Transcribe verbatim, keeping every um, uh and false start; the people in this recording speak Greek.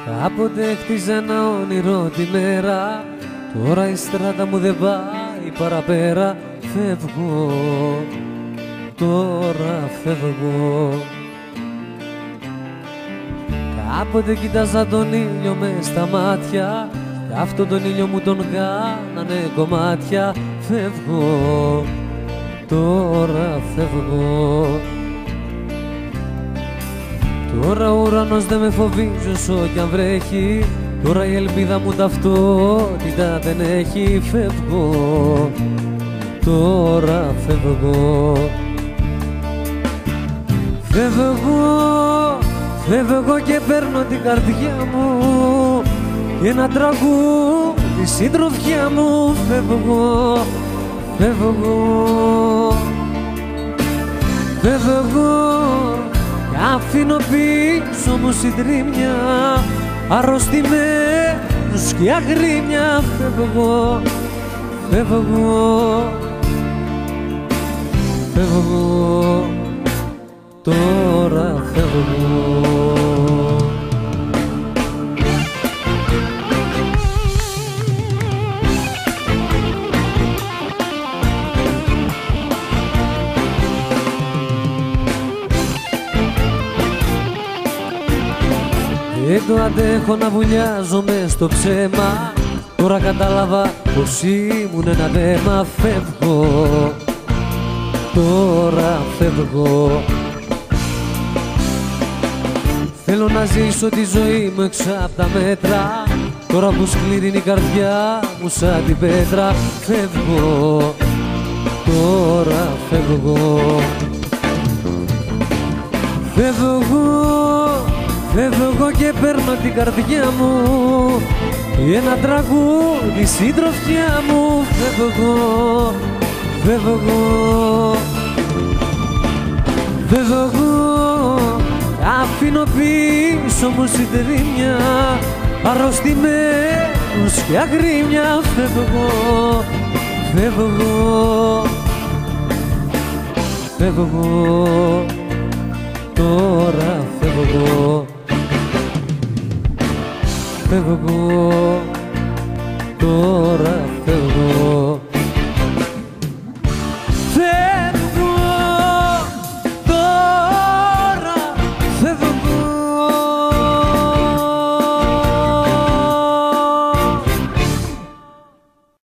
Κάποτε χτίζα ένα όνειρο τη μέρα, τώρα η στράτα μου δεν πάει παραπέρα. Φεύγω, τώρα φεύγω. Κάποτε κοίταζα τον ήλιο μες στα μάτια, κι αυτόν τον ήλιο μου τον κάνανε κομμάτια. Φεύγω, τώρα φεύγω. Τώρα ο ουρανός δεν με φοβίζει όσο κι αν βρέχει, τώρα η ελπίδα μου ταυτότητα δεν έχει. Φεύγω, τώρα φεύγω. Φεύγω, φεύγω και παίρνω την καρδιά μου και ένα τραγούδι συντροφιά μου. Φεύγω, φεύγω, φεύγω. Αφήνω πίσω μου συντρίμμια, αρρωστημένους και αγρίμια. Φεύγω, φεύγω, φεύγω, τώρα φεύγω. Δεν το αντέχω να βουλιάζω μες στο ψέμα, τώρα κατάλαβα πως ήμουν ένα δέμα. Φεύγω, τώρα φεύγω. Θέλω να ζήσω τη ζωή μου έξω απ' τα μέτρα, τώρα που σκληρύνει η καρδιά μου σαν την πέτρα. Φεύγω, τώρα φεύγω. Φεύγω, φεύγω και παίρνω την καρδιά μου ένα τραγούδι συντροφιά μου. Φεύγω, φεύγω, φεύγω. Αφήνω πίσω μου συντρίμμια, αρρωστημένους και αγρίμια. Φεύγω, φεύγω, φεύγω, τώρα φεύγω. Φεύγω, τώρα φεύγω.